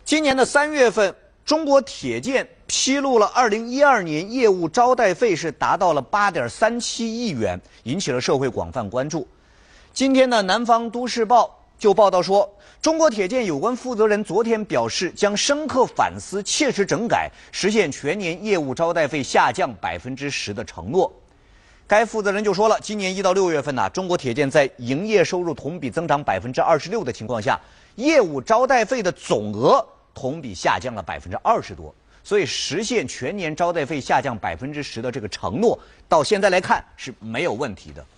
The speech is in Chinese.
今年的3月份，中国铁建披露了2012年业务招待费是达到了8.37亿元，引起了社会广泛关注。今天呢，南方都市报就报道说，中国铁建有关负责人昨天表示，将深刻反思、切实整改，实现全年业务招待费下降10%的承诺。该负责人就说了，今年1到6月份呢，中国铁建在营业收入同比增长26%的情况下，业务招待费的总额同比下降了20%多，所以实现全年招待费下降10%的这个承诺，到现在来看是没有问题的。